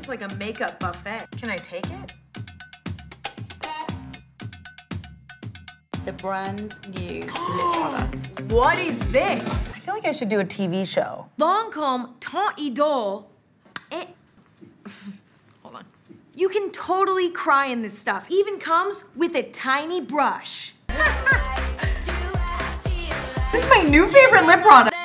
It's like a makeup buffet. Can I take it? The brand new lip product. What is this? I feel like I should do a TV show. Lancome Teint Idole. Hold on. You can totally cry in this stuff. Even comes with a tiny brush. This is my new favorite lip product.